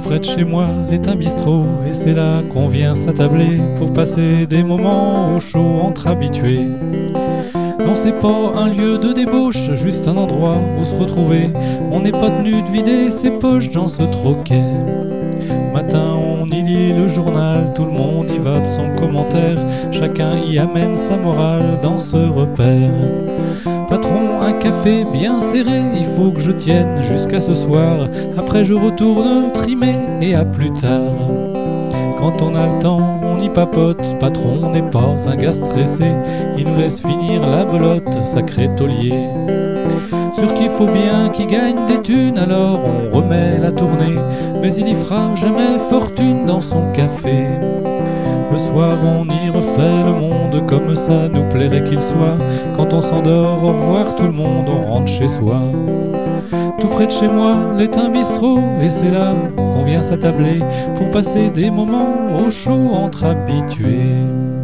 près de chez moi est un bistrot, et c'est là qu'on vient s'attabler pour passer des moments au chaud entre habitués. Non, c'est pas un lieu de débauche, juste un endroit où se retrouver. On n'est pas tenu de vider ses poches dans ce troquet. Matin, on y lit le journal, tout le monde y va de son commentaire. Chacun y amène sa morale dans ce repère. Patron, un café bien serré, il faut que je tienne jusqu'à ce soir. Après je retourne trimer et à plus tard. Quand on a le temps, on y papote. Patron n'est pas un gars stressé, il nous laisse finir la belote, sacré taulier. Sûr qu'il faut bien qu'il gagne des thunes, alors on remet la tournée. Mais il y fera jamais fortune dans son café. Le soir on y refait le monde comme ça nous plairait qu'il soit. Quand on s'endort, au revoir tout le monde, on rentre chez soi. Tout près de chez moi est un bistrot, et c'est là qu'on vient s'attabler pour passer des moments au chaud entre habitués.